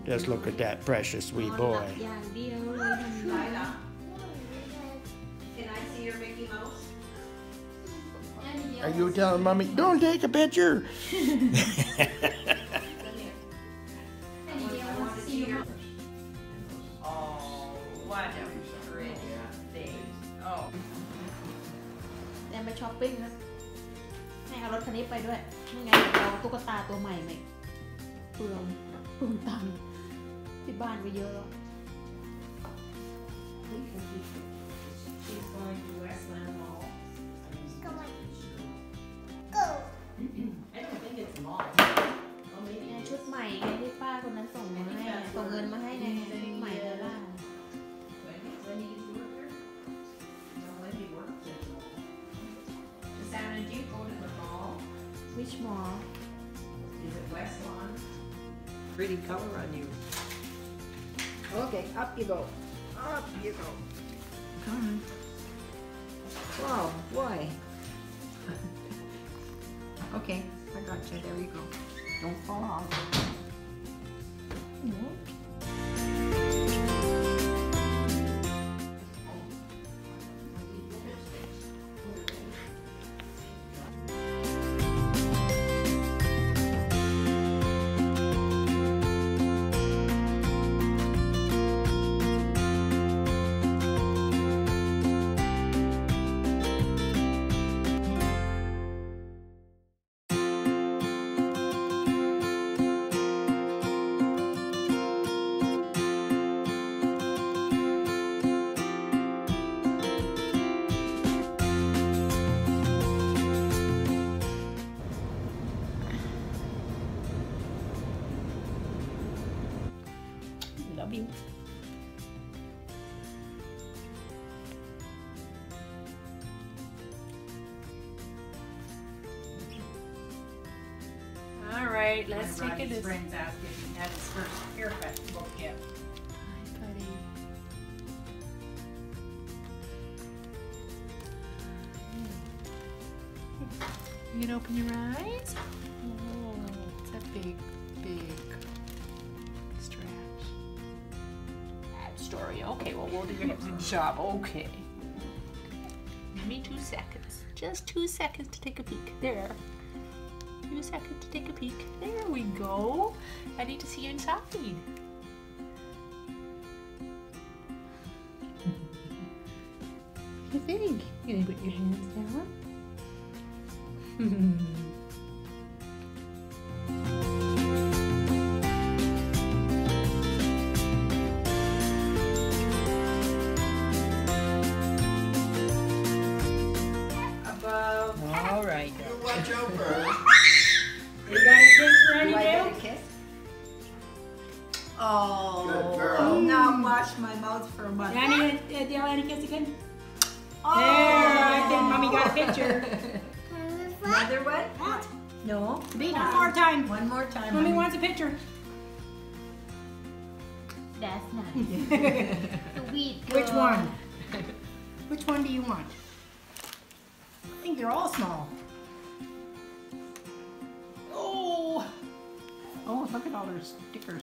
Just look at that precious sweet boy. อย่างเดียวเลยทำไร Can I see your Mickey Mouse? Are you telling mommy, don't take a picture? Oh, what a pretty thing. Oh. แดนไปช้อปปิ้งนะให้เอารถคันนี้ไปด้วยไม่งั้นเดี๋ยวเอาตุ๊กตาตัวใหม่ไหมเปลืองตังค์ที่บ้านไปเยอะแล้ว She's going to Westland Mall. Go on. I don't think it's a mall. Oh, maybe ไงชุดใหม่ไงที่ป้าคนนั้นส่งมาให้ไงส่งเงินมาให้ไงชุดใหม่เลยล่ะ When you work here? No, when you work at the mall. Santa, did you go to the mall? Which mall Is it West Lawn? Pretty color on you. Okay up you go Up you go. Come on. Wow, boy. Okay, I got you. There you go. Don't fall off. love you All right, let's take a friend's asked if he had his first haircut book yet. You can open your eyes. Oh, it's a big stretch. Bad story. Okay, well, we'll do your hips and job. Okay. Give me 2 seconds. Just 2 seconds to take a peek. There. 2 seconds to take a peek. There we go. I need to see you inside. What do you think? You gonna put your hands down? Above. All right. You watch out first. You got a kiss for any Do I day? get a kiss? Oh, Good girl. I'll not wash my mouth for a month. Annie, Annie kiss again? There, I think Mommy got a picture. Another one? No. One more time. One more time. Mommy honey. wants a picture. that's nice sweet girl. Which one? Which one do you want? I think they're all small. Oh! Oh, look at all their stickers.